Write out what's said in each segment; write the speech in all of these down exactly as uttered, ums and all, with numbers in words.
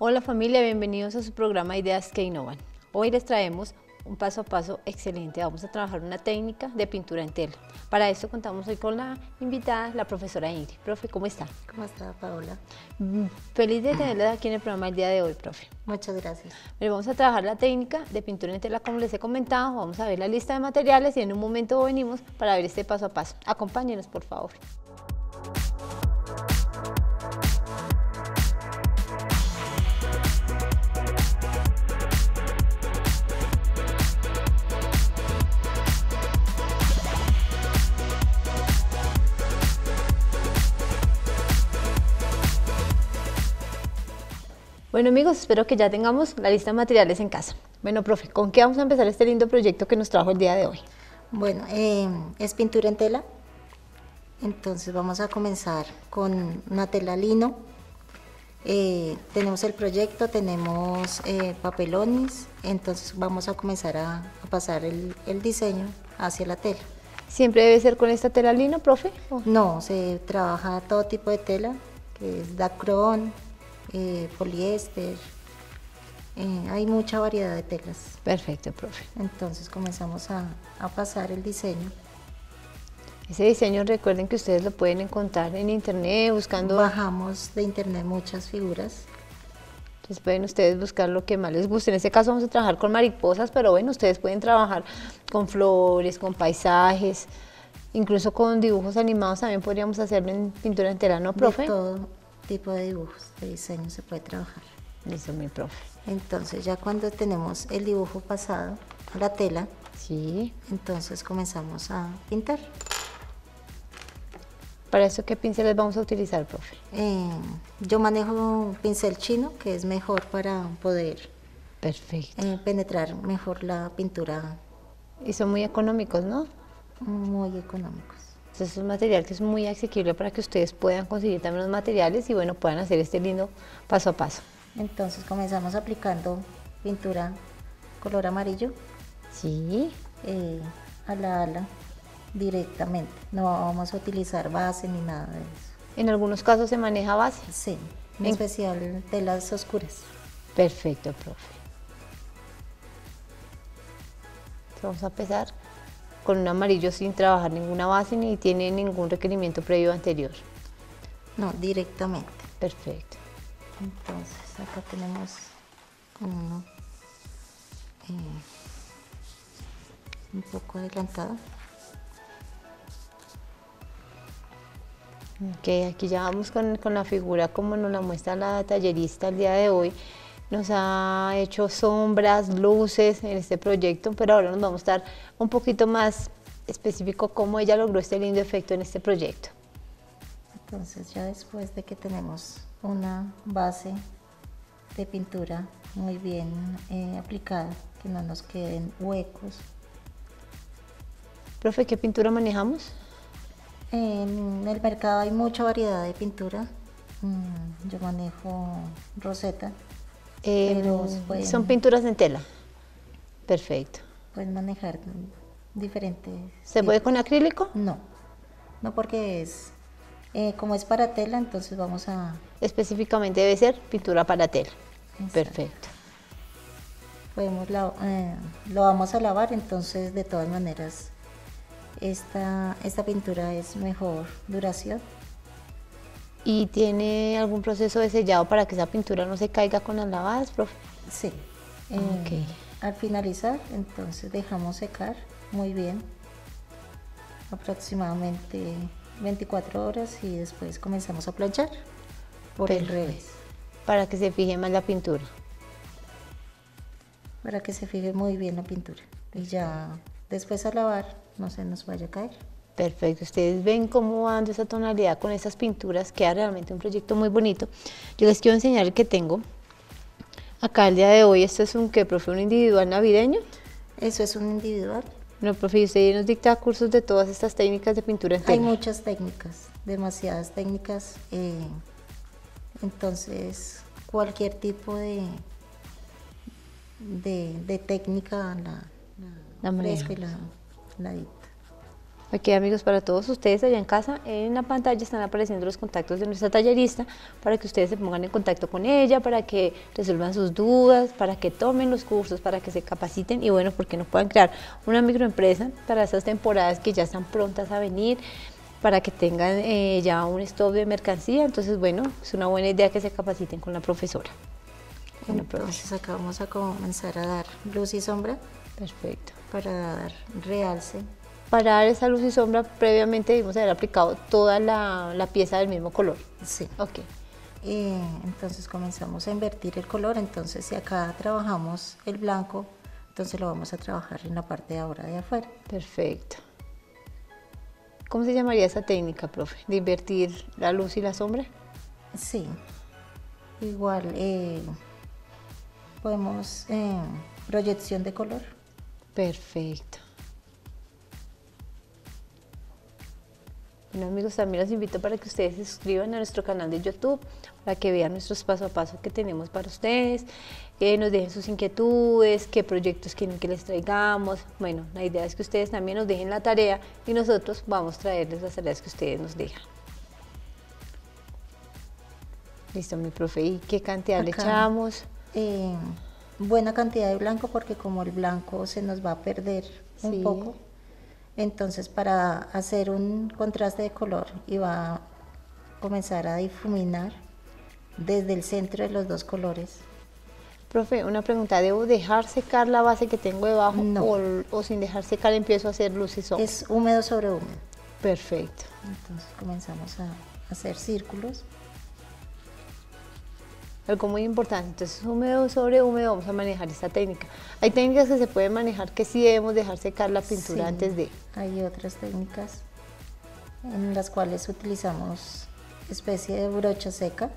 Hola familia, bienvenidos a su programa Ideas que Innovan. Hoy les traemos un paso a paso excelente. Vamos a trabajar una técnica de pintura en tela. Para esto contamos hoy con la invitada, la profesora Ingrid. Profe, ¿cómo está? ¿Cómo está, Paola? Mm, Feliz de tenerla aquí en el programa el día de hoy, profe. Muchas gracias. Pero vamos a trabajar la técnica de pintura en tela como les he comentado. Vamos a ver la lista de materiales y en un momento venimos para ver este paso a paso. Acompáñenos, por favor. Bueno amigos, espero que ya tengamos la lista de materiales en casa. Bueno, profe, ¿con qué vamos a empezar este lindo proyecto que nos trajo el día de hoy? Bueno, eh, es pintura en tela. Entonces vamos a comenzar con una tela lino. Eh, tenemos el proyecto, tenemos eh, papelones. Entonces vamos a comenzar a, a pasar el, el diseño hacia la tela. ¿Siempre debe ser con esta tela lino, profe? ¿O? No, se trabaja todo tipo de tela, que es dacrón, eh, poliéster, eh, hay mucha variedad de telas. Perfecto, profe. Entonces comenzamos a, a pasar el diseño. Ese diseño recuerden que ustedes lo pueden encontrar en internet buscando... Bajamos de internet muchas figuras. Entonces pueden ustedes buscar lo que más les guste. En este caso vamos a trabajar con mariposas, pero bueno, ustedes pueden trabajar con flores, con paisajes, incluso con dibujos animados también podríamos hacerlo en pintura en tela, ¿no, profe? De todo tipo de dibujos, de diseño se puede trabajar. Listo, mi profe. Entonces ya cuando tenemos el dibujo pasado a la tela, sí, entonces comenzamos a pintar. ¿Para eso qué pinceles vamos a utilizar, profe? Eh, yo manejo un pincel chino que es mejor para poder Perfecto. eh, penetrar mejor la pintura. Y son muy económicos, ¿no? Muy económicos. Entonces es un material que es muy asequible para que ustedes puedan conseguir también los materiales y bueno, puedan hacer este lindo paso a paso. Entonces comenzamos aplicando pintura color amarillo. Sí. Eh, a la ala directamente, no vamos a utilizar base ni nada de eso. En algunos casos se maneja base. Sí, en, en especial telas oscuras. Perfecto, profe. Entonces vamos a empezar con un amarillo sin trabajar ninguna base ni tiene ningún requerimiento previo anterior. No, directamente. Perfecto. Entonces acá tenemos uno eh, un poco adelantado. Ok, aquí ya vamos con, con la figura como nos la muestra la tallerista el día de hoy. Nos ha hecho sombras, luces en este proyecto, pero ahora nos vamos a dar un poquito más específico cómo ella logró este lindo efecto en este proyecto. Entonces ya después de que tenemos una base de pintura muy bien eh, aplicada, que no nos queden huecos. Profe, ¿qué pintura manejamos? En el mercado hay mucha variedad de pintura. Mm, yo manejo roseta. Eh, pero pueden, son pinturas en tela. Perfecto. Pueden manejar diferentes. ¿Se tipos. puede con acrílico? No, no porque es, eh, como es para tela, entonces vamos a... Específicamente debe ser pintura para tela. Exacto. Perfecto. Podemos la, eh, lo vamos a lavar, entonces de todas maneras esta, esta pintura es mejor duración. ¿Y tiene algún proceso de sellado para que esa pintura no se caiga con las lavadas, profe? Sí. Eh, Okay. Al finalizar, entonces dejamos secar muy bien, aproximadamente veinticuatro horas y después comenzamos a planchar por Perfecto. el revés. Para que se fije más la pintura. Para que se fije muy bien la pintura y ya después a lavar no se nos vaya a caer. Perfecto, ustedes ven cómo va dando esa tonalidad con esas pinturas, queda realmente un proyecto muy bonito. Yo les quiero enseñar el que tengo acá el día de hoy. Esto es un, ¿qué, profe? ¿Un individual navideño? Eso es un individual. No, profe, usted nos dicta cursos de todas estas técnicas de pintura en tela. Hay muchas técnicas, demasiadas técnicas, eh, entonces cualquier tipo de, de, de técnica la, la, La ofrezco y la, la dicta. Ok, amigos, para todos ustedes allá en casa, en la pantalla están apareciendo los contactos de nuestra tallerista para que ustedes se pongan en contacto con ella, para que resuelvan sus dudas, para que tomen los cursos, para que se capaciten y bueno, porque no puedan crear una microempresa para esas temporadas que ya están prontas a venir, para que tengan eh, ya un stock de mercancía. Entonces, bueno, es una buena idea que se capaciten con la profesora. Bueno, entonces acá vamos a comenzar a dar luz y sombra. Perfecto. Para dar realce. Para dar esa luz y sombra, previamente debimos haber aplicado toda la, la pieza del mismo color. Sí. Ok. Eh, entonces comenzamos a invertir el color. Entonces, si acá trabajamos el blanco, entonces lo vamos a trabajar en la parte de ahora de afuera. Perfecto. ¿Cómo se llamaría esa técnica, profe? ¿De invertir la luz y la sombra? Sí. Igual, eh, podemos eh, proyección de color. Perfecto. Bueno, amigos, también los invito para que ustedes se suscriban a nuestro canal de YouTube, para que vean nuestros paso a paso que tenemos para ustedes, que nos dejen sus inquietudes, qué proyectos quieren que les traigamos. Bueno, la idea es que ustedes también nos dejen la tarea y nosotros vamos a traerles las tareas que ustedes nos dejan. Listo, mi profe, ¿y qué cantidad le Acá, echamos? Eh, buena cantidad de blanco, porque como el blanco se nos va a perder un Sí. poco, entonces para hacer un contraste de color y va a comenzar a difuminar desde el centro de los dos colores. Profe, una pregunta, ¿debo dejar secar la base que tengo debajo No. o, o sin dejar secar empiezo a hacer luz y sombra? Es húmedo sobre húmedo. Perfecto. Entonces comenzamos a hacer círculos. Algo muy importante, entonces húmedo sobre húmedo vamos a manejar esta técnica. Hay técnicas que se pueden manejar que sí debemos dejar secar la pintura Sí, antes de. hay otras técnicas en las cuales utilizamos especie de brocha seca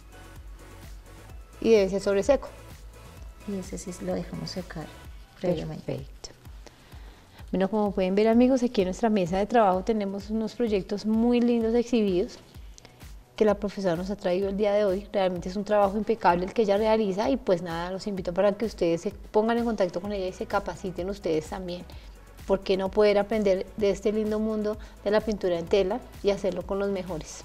Y debe ser sobre seco. y ese sí lo dejamos secar previamente. Perfecto. Bueno, como pueden ver, amigos, aquí en nuestra mesa de trabajo tenemos unos proyectos muy lindos exhibidos que la profesora nos ha traído el día de hoy. Realmente es un trabajo impecable el que ella realiza y pues nada, los invito para que ustedes se pongan en contacto con ella y se capaciten ustedes también. ¿Por qué no poder aprender de este lindo mundo de la pintura en tela y hacerlo con los mejores?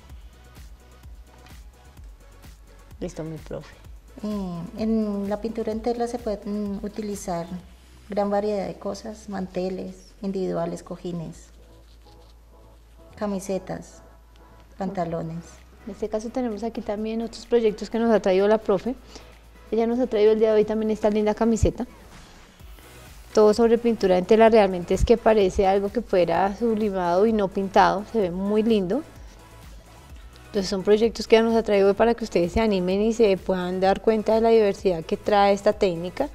Listo, mi profe. Eh, en la pintura en tela se pueden utilizar gran variedad de cosas, manteles individuales, cojines, camisetas, pantalones. En este caso tenemos aquí también otros proyectos que nos ha traído la profe. Ella nos ha traído el día de hoy también esta linda camiseta. Todo sobre pintura en tela, realmente es que parece algo que fuera sublimado y no pintado, se ve muy lindo. Entonces son proyectos que ella nos ha traído hoy para que ustedes se animen y se puedan dar cuenta de la diversidad que trae esta técnica.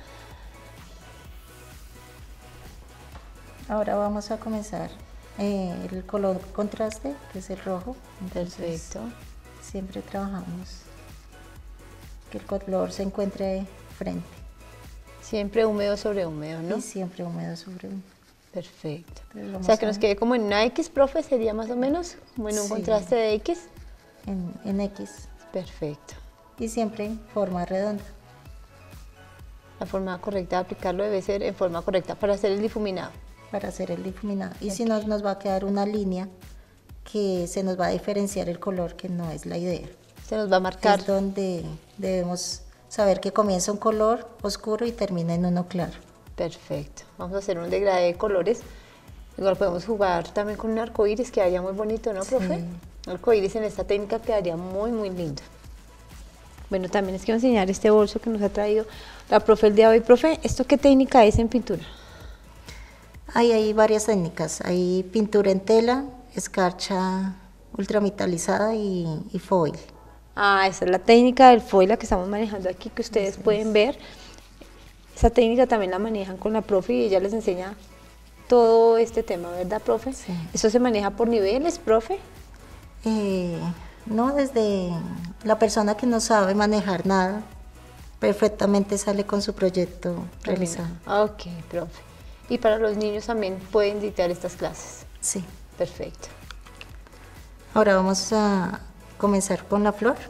Ahora vamos a comenzar eh, el color contraste, que es el rojo. Entonces, Perfecto. siempre trabajamos que el color se encuentre frente. Siempre húmedo sobre húmedo, ¿no? Y siempre húmedo sobre húmedo. Perfecto. Entonces O vamos sea, que a- nos quede como en una X, profe, sería más o menos, como en un Sí. contraste de X. En, en X. Perfecto. Y siempre en forma redonda. La forma correcta de aplicarlo debe ser en forma correcta para hacer el difuminado. Para hacer el difuminado. Y si no, nos va a quedar una línea que se nos va a diferenciar el color, que no es la idea. Se nos va a marcar. Es donde debemos saber que comienza un color oscuro y termina en uno claro. Perfecto. Vamos a hacer un degradé de colores. Igual podemos jugar también con un arco iris, que quedaría muy bonito, ¿no, profe? Sí. Arco iris en esta técnica quedaría muy, muy lindo. Bueno, también les quiero enseñar este bolso que nos ha traído la profe el día de hoy. Profe, ¿esto qué técnica es en pintura? Hay, hay varias técnicas. Hay pintura en tela, escarcha ultrametalizada y, y foil. Ah, esa es la técnica del foil, la que estamos manejando aquí, que ustedes Así pueden es. ver. Esa técnica también la manejan con la profe y ella les enseña todo este tema, ¿verdad, profe? Sí. ¿Eso se maneja por niveles, profe? Eh, no, desde la persona que no sabe manejar nada, perfectamente sale con su proyecto realizado. Ok, profe. Y para los niños también pueden dictar estas clases. Sí. Perfecto. Ahora vamos a comenzar con la flor.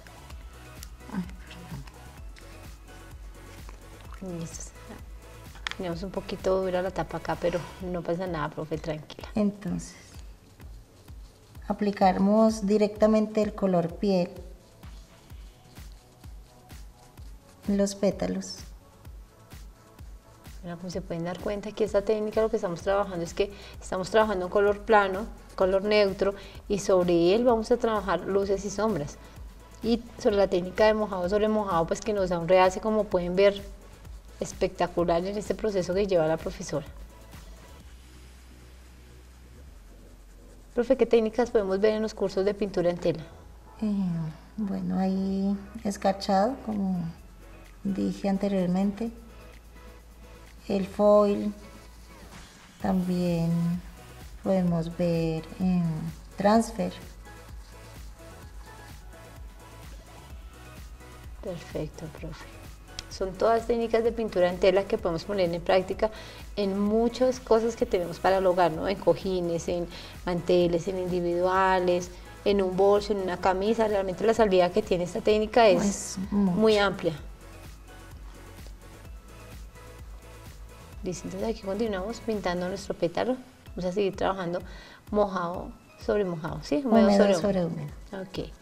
Ay, Listo. Teníamos un poquito dura la tapa acá, pero no pasa nada, profe, tranquila. Entonces, aplicamos directamente el color piel en los pétalos. Bueno, como se pueden dar cuenta, aquí esta técnica lo que estamos trabajando es que estamos trabajando un color plano, color neutro, y sobre él vamos a trabajar luces y sombras. Y sobre la técnica de mojado sobre mojado, pues que nos da un realce, como pueden ver, espectacular en este proceso que lleva la profesora. Profe, ¿qué técnicas podemos ver en los cursos de pintura en tela? Eh, bueno, ahí escarchado, como dije anteriormente, el foil, también podemos ver en transfer. Perfecto, profe. Son todas técnicas de pintura en tela que podemos poner en práctica en muchas cosas que tenemos para el hogar, ¿no? En cojines, en manteles, en individuales, en un bolso, en una camisa. Realmente la salida que tiene esta técnica es Pues, muy amplia. Listo, entonces aquí continuamos pintando nuestro pétalo. Vamos a seguir trabajando mojado sobre mojado, ¿sí? Húmedo, húmedo sobre, sobre húmedo. Ok.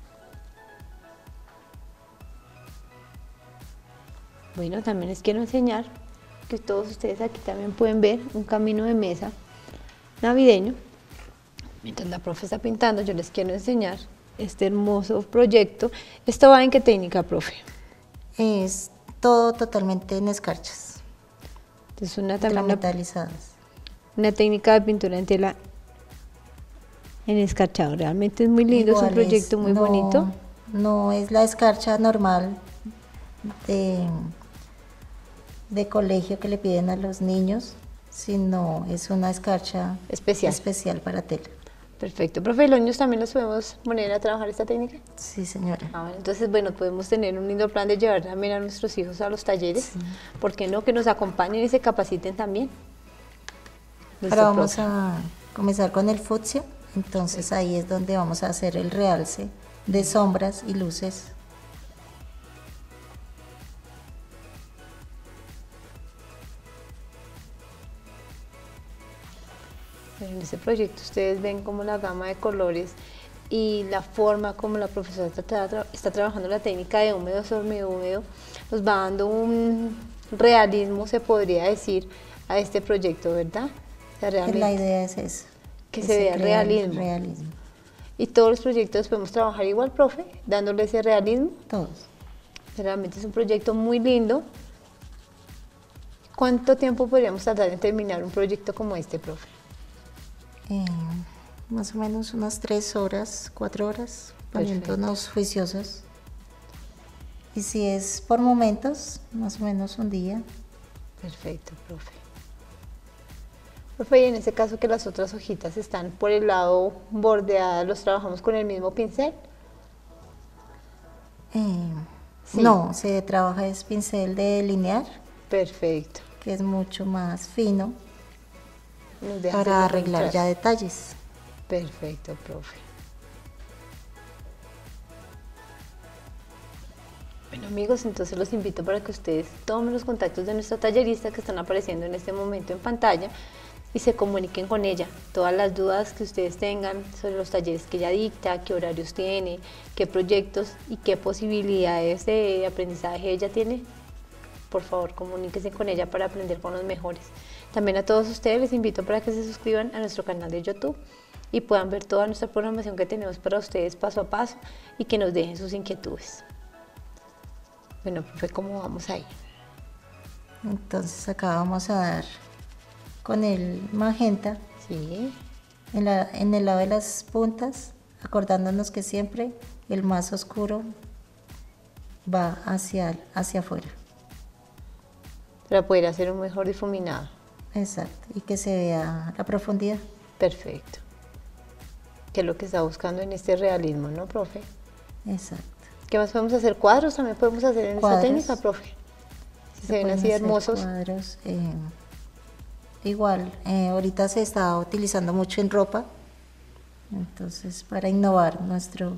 Bueno, también les quiero enseñar que todos ustedes aquí también pueden ver un camino de mesa navideño. Mientras la profe está pintando, yo les quiero enseñar este hermoso proyecto. ¿Esto va en qué técnica, profe? Es todo totalmente en escarchas. Es una, también metalizadas. Una, una técnica de pintura en tela en escarchado. Realmente es muy lindo, igual es un proyecto es, muy no, bonito. No es la escarcha normal de, de colegio que le piden a los niños, sino es una escarcha especial, especial para tela. Perfecto. Profe, ¿los niños también los podemos poner a trabajar esta técnica? Sí, señora. Ah, bueno, entonces, bueno, podemos tener un lindo plan de llevar también a nuestros hijos a los talleres. Sí. ¿Por qué no? Que nos acompañen y se capaciten también. Ahora vamos profe. a comenzar con el fucsia. Entonces sí. Ahí es donde vamos a hacer el realce de sombras y luces. En este proyecto ustedes ven como la gama de colores y la forma como la profesora está, tra está trabajando la técnica de húmedo sobre húmedo, nos va dando un realismo, se podría decir, a este proyecto, ¿verdad? O sea, realmente la idea es eso. Que, que se, se vea realismo. realismo. Y todos los proyectos podemos trabajar igual, profe, dándole ese realismo. Todos. Realmente es un proyecto muy lindo. ¿Cuánto tiempo podríamos tardar en terminar un proyecto como este, profe? Eh, más o menos unas tres horas, cuatro horas, poniéndonos juiciosos. Y si es por momentos, más o menos un día. Perfecto, profe. Profe, y en este caso que las otras hojitas están por el lado bordeadas, ¿los trabajamos con el mismo pincel? Eh, sí. No, se trabaja es pincel de delinear. Perfecto. Que es mucho más fino. Para arreglar ya detalles. Perfecto, profe. Bueno, amigos, entonces los invito para que ustedes tomen los contactos de nuestra tallerista que están apareciendo en este momento en pantalla y se comuniquen con ella. Todas las dudas que ustedes tengan sobre los talleres que ella dicta, qué horarios tiene, qué proyectos y qué posibilidades de aprendizaje ella tiene, por favor, comuníquense con ella para aprender con los mejores. También a todos ustedes les invito para que se suscriban a nuestro canal de YouTube y puedan ver toda nuestra programación que tenemos para ustedes paso a paso y que nos dejen sus inquietudes. Bueno, profe, ¿cómo vamos ahí? Entonces acá vamos a dar con el magenta, sí. en, la, en el lado de las puntas, acordándonos que siempre el más oscuro va hacia, hacia afuera. Para poder hacer un mejor difuminado. Exacto, y que se vea la profundidad. Perfecto. Que es lo que está buscando en este realismo, ¿no, profe? Exacto. ¿Qué más podemos hacer? ¿Cuadros también podemos hacer en cuadros, esta técnica, profe? Si se, se ven así hermosos. Cuadros, eh, igual, eh, ahorita se está utilizando mucho en ropa, entonces para innovar nuestro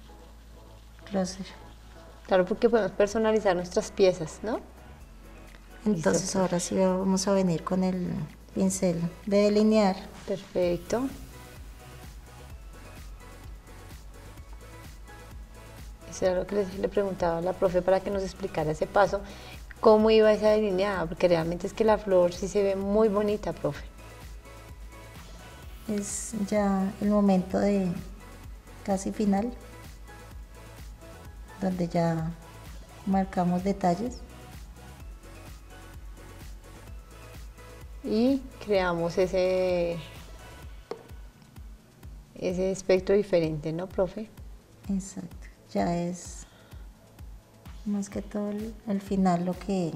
closet. Claro, porque podemos personalizar nuestras piezas, ¿no? Entonces Listo. ahora sí vamos a venir con el pincel de delinear. Perfecto. Eso era lo que les- le preguntaba a la profe para que nos explicara ese paso, cómo iba esa delineada, porque realmente es que la flor sí se ve muy bonita, profe. Es ya el momento de casi final, donde ya marcamos detalles. Y creamos ese, ese espectro diferente, ¿no, profe? Exacto, ya es más que todo el, el final lo que,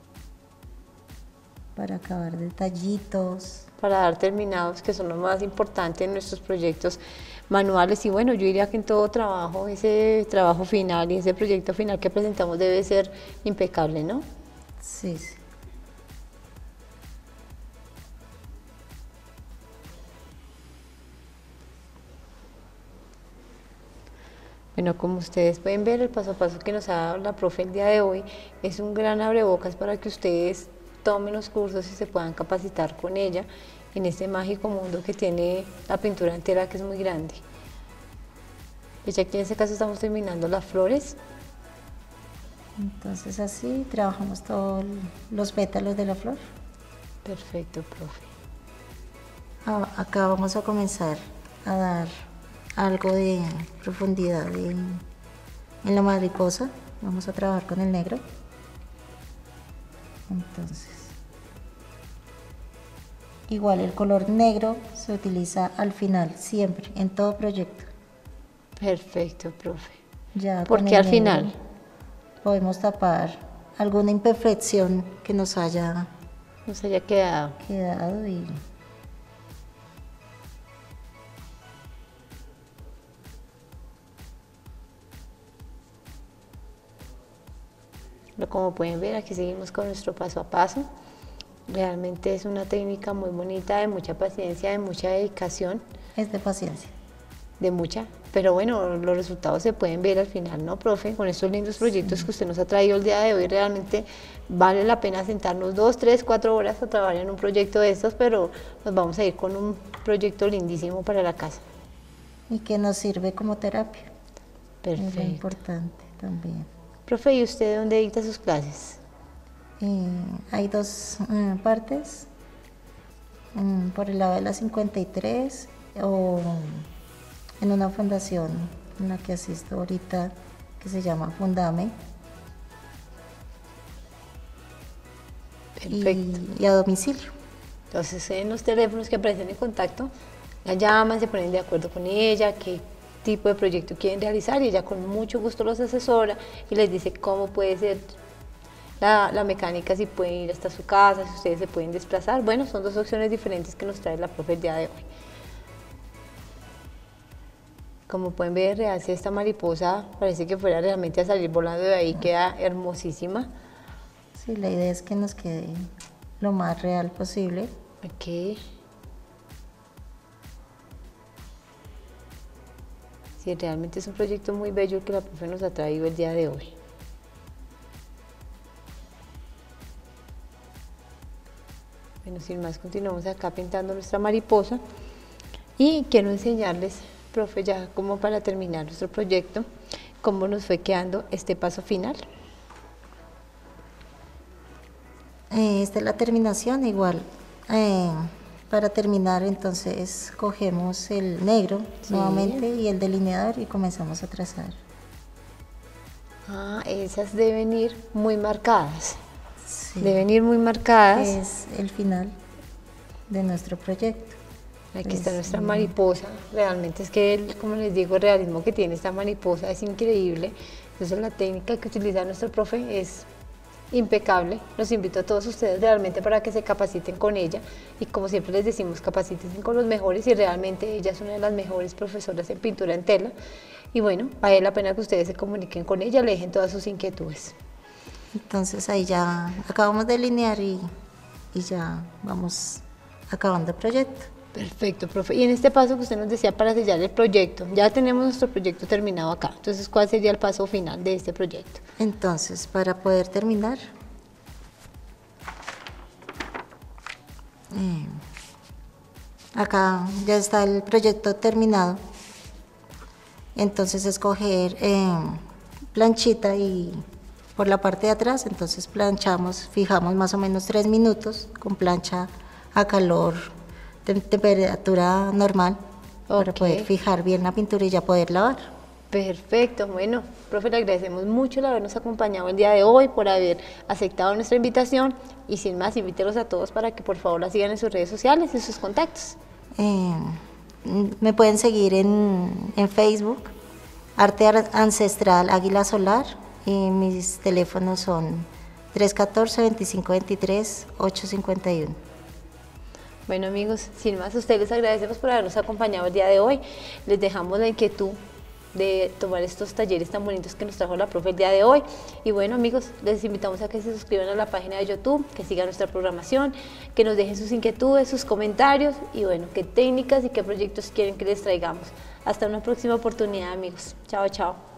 para acabar detallitos. Para dar terminados, que son lo más importante en nuestros proyectos manuales. Y bueno, yo diría que en todo trabajo, ese trabajo final y ese proyecto final que presentamos debe ser impecable, ¿no? Sí, sí. Bueno, como ustedes pueden ver, el paso a paso que nos ha dado la profe el día de hoy es un gran abrebocas para que ustedes tomen los cursos y se puedan capacitar con ella en este mágico mundo que tiene la pintura entera, que es muy grande. Pues ya aquí en este caso estamos terminando las flores. Entonces así trabajamos todos los pétalos de la flor. Perfecto, profe. Ah, acá vamos a comenzar a dar algo de profundidad en, en la mariposa. Vamos a trabajar con el negro. Entonces, igual el color negro se utiliza al final, siempre, en todo proyecto. Perfecto, profe. Ya ¿Por con qué el al negro final? podemos tapar alguna imperfección que nos haya Nos haya quedado. quedado y Pero como pueden ver, aquí seguimos con nuestro paso a paso. Realmente es una técnica muy bonita, de mucha paciencia, de mucha dedicación, es de paciencia. de mucha. Pero bueno, los resultados se pueden ver al final, ¿no, profe? Con estos lindos proyectos que usted nos ha traído el día de hoy, realmente vale la pena sentarnos dos, tres, cuatro horas a trabajar en un proyecto de estos, pero nos vamos a ir con un proyecto lindísimo para la casa. Y que nos sirve como terapia. Es lo Perfecto. importante también. Profe, ¿y usted dónde dicta sus clases? Eh, hay dos eh, partes, mm, por el lado de la cincuenta y tres o en una fundación en la que asisto ahorita que se llama Fundame y, Perfecto. y a domicilio. Entonces, en los teléfonos que aparecen en contacto, la llaman, se ponen de acuerdo con ella, qué tipo de proyecto quieren realizar y ella con mucho gusto los asesora y les dice cómo puede ser la, la mecánica, si pueden ir hasta su casa, si ustedes se pueden desplazar. Bueno, son dos opciones diferentes que nos trae la profe el día de hoy. Como pueden ver, realce esta mariposa, parece que fuera realmente a salir volando de ahí, queda hermosísima. Sí, la idea es que nos quede lo más real posible. Ok. Sí, realmente es un proyecto muy bello que la profe nos ha traído el día de hoy. Bueno, sin más, continuamos acá pintando nuestra mariposa y quiero enseñarles, profe, ya como para terminar nuestro proyecto, cómo nos fue quedando este paso final. Eh, esta es la terminación, igual. Eh, para terminar, entonces cogemos el negro Sí. nuevamente y el delineador y comenzamos a trazar. Ah, esas deben ir muy marcadas, Sí, deben ir muy marcadas. es el final de nuestro proyecto. Aquí está Es, nuestra mm, mariposa, realmente es que, el, como les digo, el realismo que tiene esta mariposa es increíble. Entonces la técnica que utiliza nuestro profe es impecable. Los invito a todos ustedes realmente para que se capaciten con ella y como siempre les decimos, capaciten con los mejores y realmente ella es una de las mejores profesoras en pintura en tela y bueno, vale la pena que ustedes se comuniquen con ella, le dejen todas sus inquietudes. Entonces ahí ya acabamos de delinear y, y ya vamos acabando el proyecto. Perfecto, profe. Y en este paso que usted nos decía para sellar el proyecto, ya tenemos nuestro proyecto terminado acá. Entonces, ¿cuál sería el paso final de este proyecto? Entonces, para poder terminar, Eh, acá ya está el proyecto terminado. Entonces escoger eh, planchita y por la parte de atrás, entonces planchamos, fijamos más o menos tres minutos con plancha a calor, de temperatura normal, okay, para poder fijar bien la pintura y ya poder lavar. Perfecto, bueno, profe, le agradecemos mucho el habernos acompañado el día de hoy, por haber aceptado nuestra invitación y sin más, invítelos a todos para que por favor la sigan en sus redes sociales, en sus contactos. Eh, me pueden seguir en, en Facebook, Arte Ancestral Águila Solar, y mis teléfonos son tres uno cuatro, veinticinco veintitrés, ocho cincuenta y uno. Bueno amigos, sin más, a ustedes les agradecemos por habernos acompañado el día de hoy. Les dejamos la inquietud de tomar estos talleres tan bonitos que nos trajo la profe el día de hoy. Y bueno amigos, les invitamos a que se suscriban a la página de YouTube, que sigan nuestra programación, que nos dejen sus inquietudes, sus comentarios y bueno, qué técnicas y qué proyectos quieren que les traigamos. Hasta una próxima oportunidad amigos. Chao, chao.